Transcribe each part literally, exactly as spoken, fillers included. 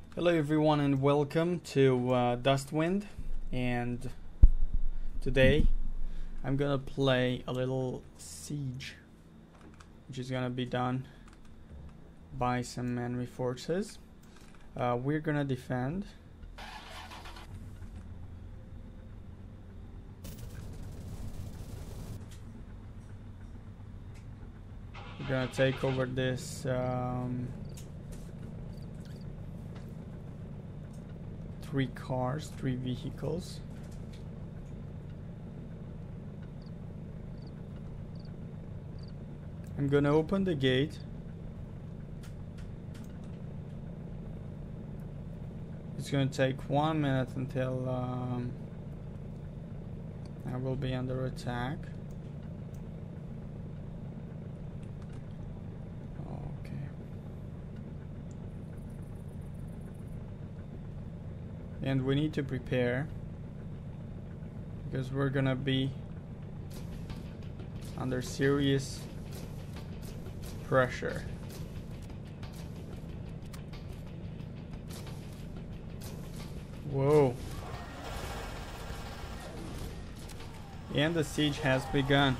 Hello everyone and welcome to uh, Dustwind, and today I'm gonna play a little siege which is gonna be done by some enemy forces. Uh, we're gonna defend. We're gonna take over this um, three cars, three vehicles. I'm gonna open the gate. It's gonna take one minute until um, I will be under attack. Okay. And we need to prepare because we're gonna be under serious pressure. Whoa. And the siege has begun.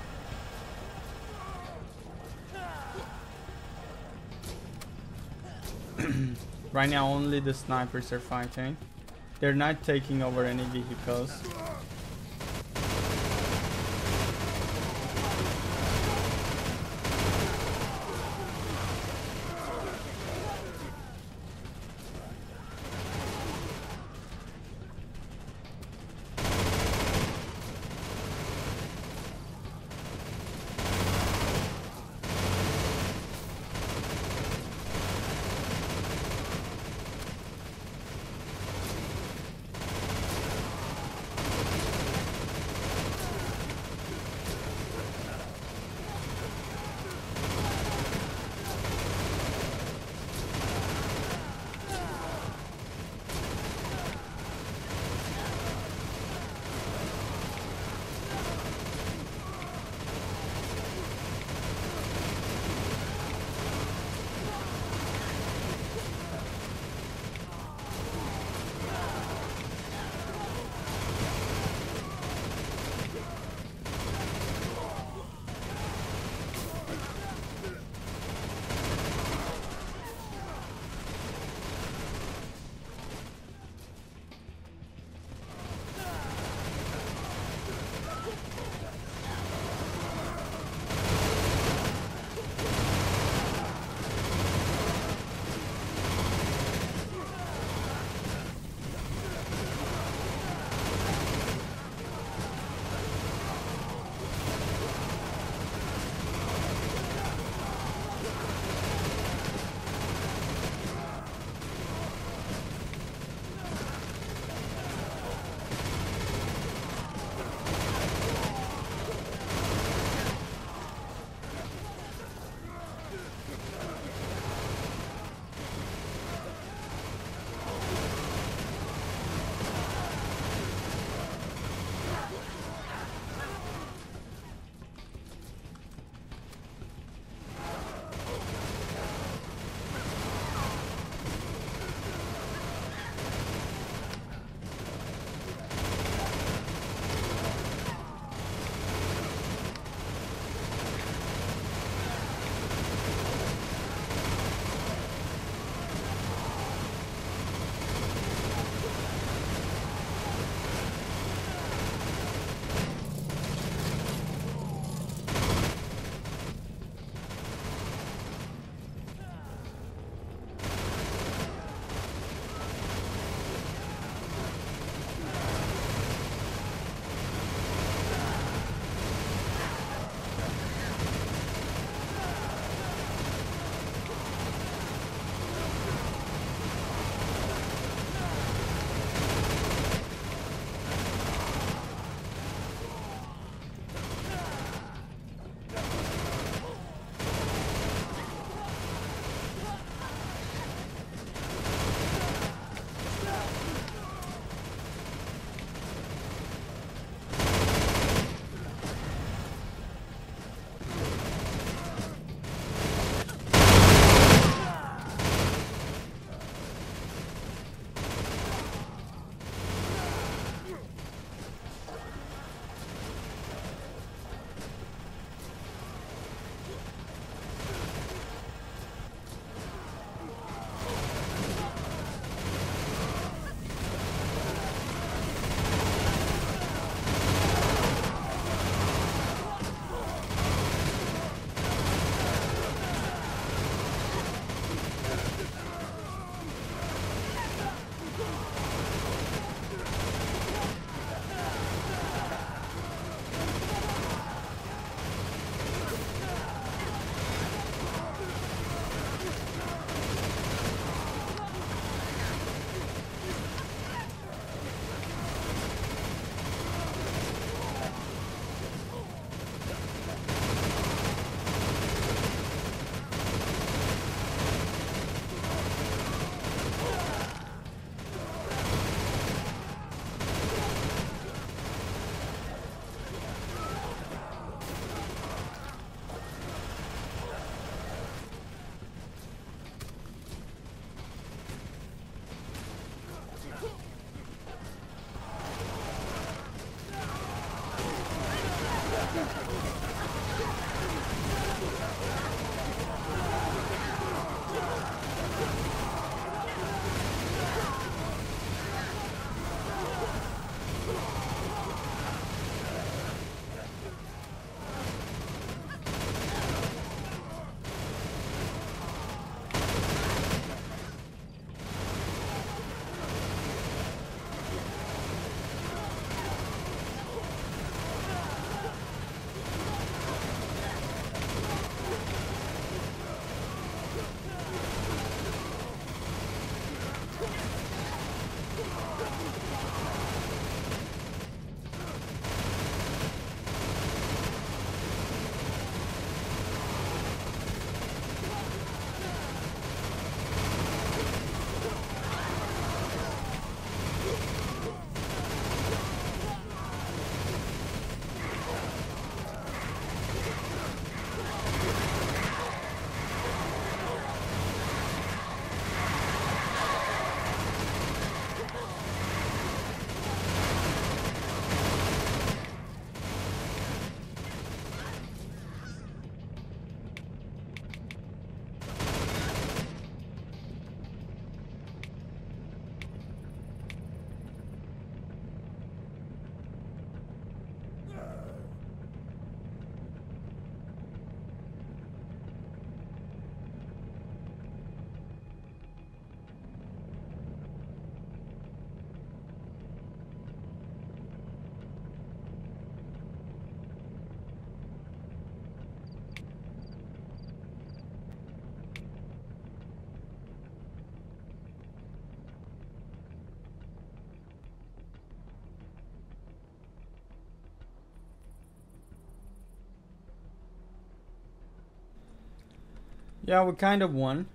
Right now only the snipers are fighting. They're not taking over any vehicles. Yeah, we kind of won.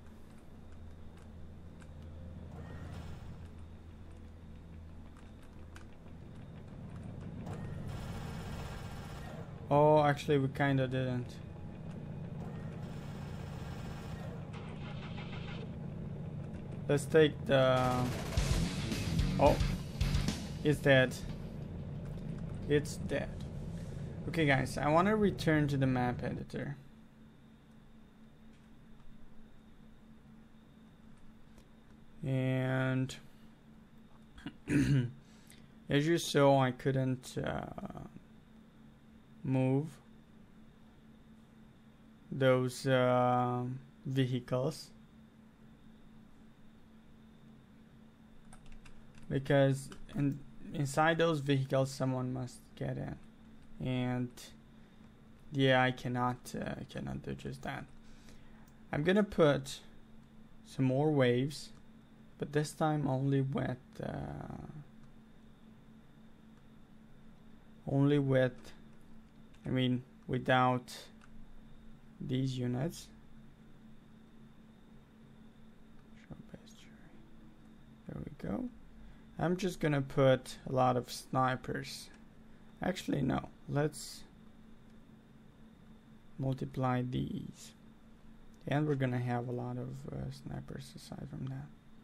Oh, actually we kind of didn't. Let's take the... Oh, it's dead. It's dead. Okay guys, I want to return to the map editor. And as you saw, I couldn't uh, move those uh, vehicles because in, inside those vehicles someone must get in, and yeah, I cannot uh, cannot do just that. I'm gonna put some more waves, but this time only with uh, only with I mean without these units. There we go. I'm just gonna put a lot of snipers. Actually no, let's multiply these, and we're gonna have a lot of uh, snipers aside from that.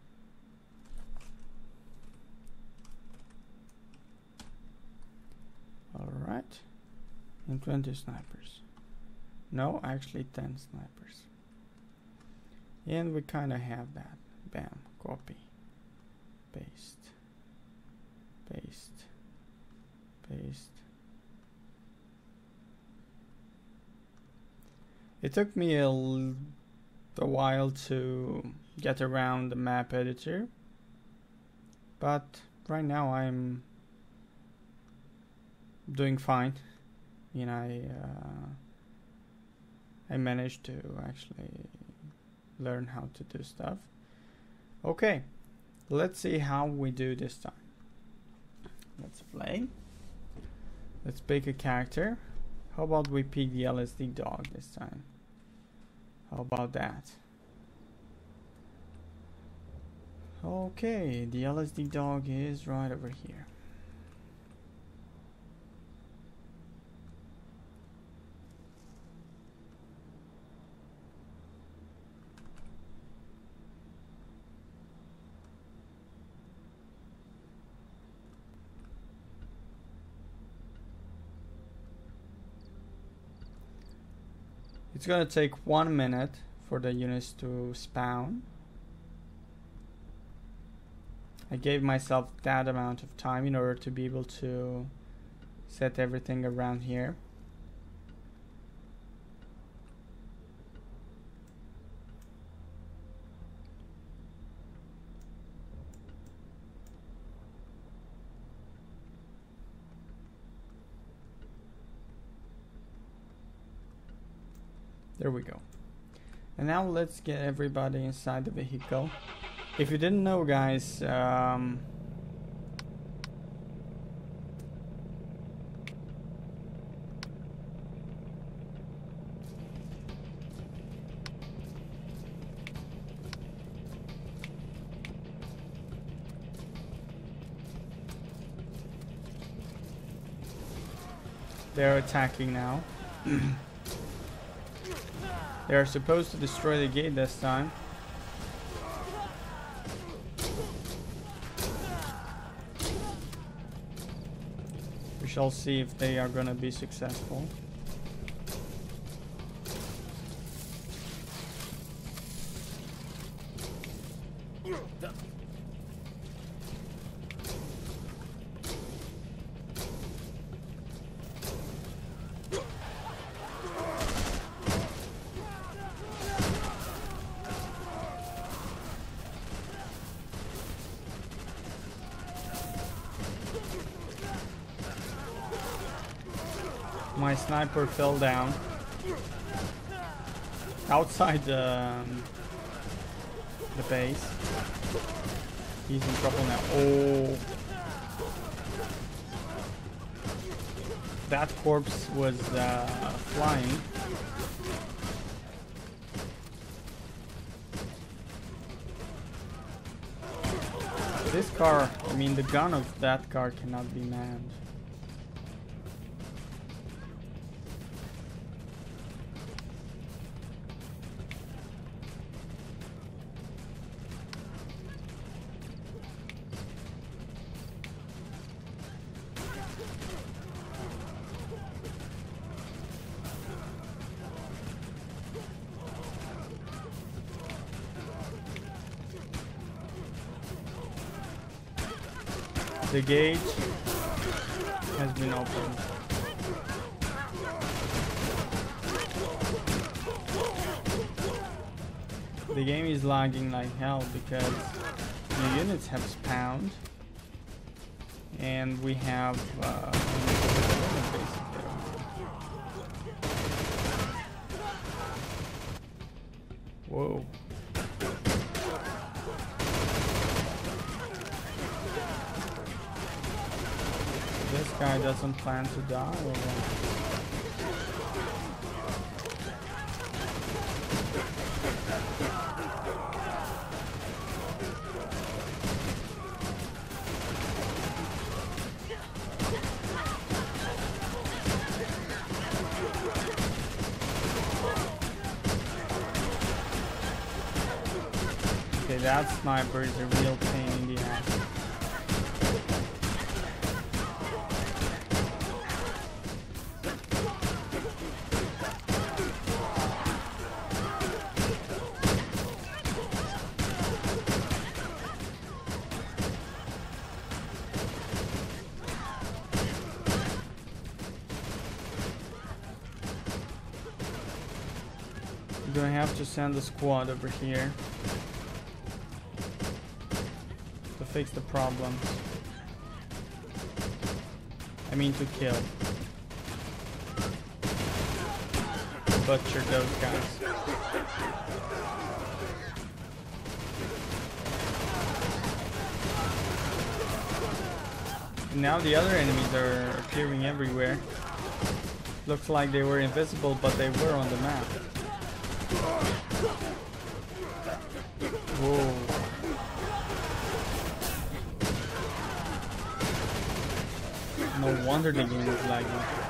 Alright, and twenty snipers. No, actually ten snipers. And we kind of have that. Bam, copy, paste, paste, paste. It took me a, l a while to get around the map editor, but right now I'm doing fine. You know, I uh, I managed to actually learn how to do stuff. Okay, let's see how we do this time. Let's play. Let's pick a character. How about we pick the L S D dog this time? How about that? Okay, the L S D dog is right over here. It's gonna take one minute for the units to spawn. I gave myself that amount of time in order to be able to set everything around here. There we go. And now let's get everybody inside the vehicle. If you didn't know, guys, um, they're attacking now. They are supposed to destroy the gate this time. We shall see if they are gonna be successful. My sniper fell down outside the, um, the base. He's in trouble now. Oh, that corpse was uh, flying. This car, I mean the gun of that car cannot be manned. The gate has been opened. The game is lagging like hell because the units have spawned and we have uh, whoa. This guy doesn't plan to die or what? Okay, that sniper is a real pain in the ass. You're gonna have to send a squad over here to fix the problems. I mean to kill. Butcher those guys. And now the other enemies are appearing everywhere. Looks like they were invisible, but they were on the map. Whoa. No wonder the game is lagging.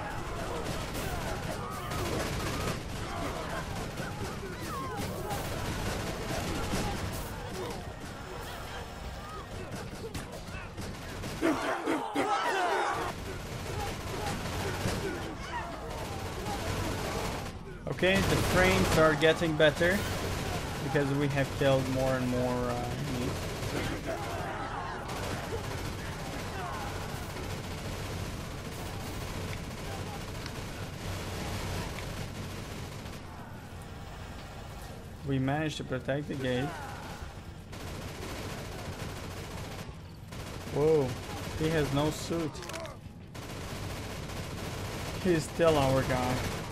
Okay, the frames are getting better because we have killed more and more uh, enemies. We managed to protect the gate. Whoa, he has no suit. He's still our guy.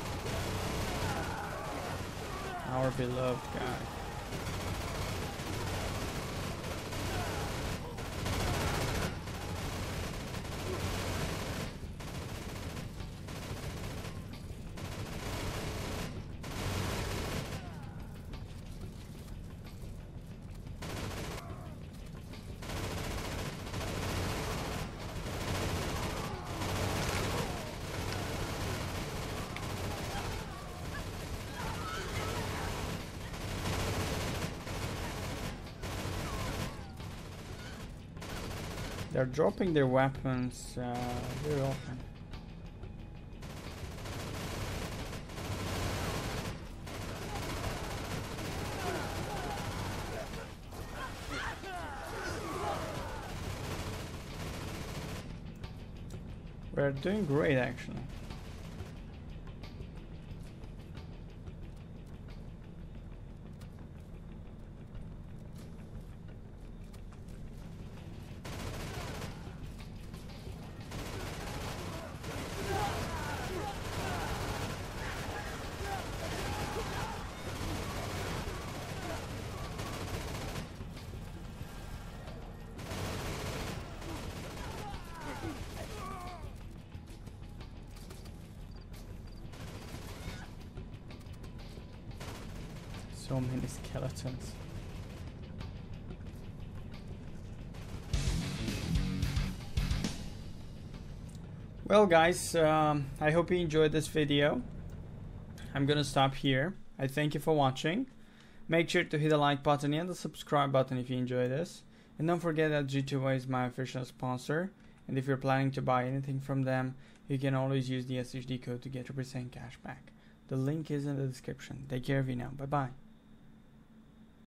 Our beloved guy. They're dropping their weapons uh, very often. We're doing great actually. So many skeletons. Well guys, um, I hope you enjoyed this video. I'm gonna stop here. I thank you for watching. Make sure to hit the like button and the subscribe button if you enjoy this. And don't forget that G two A is my official sponsor. And if you're planning to buy anything from them, you can always use the S H D code to get your percent cash back. The link is in the description. Take care of you now. Bye bye.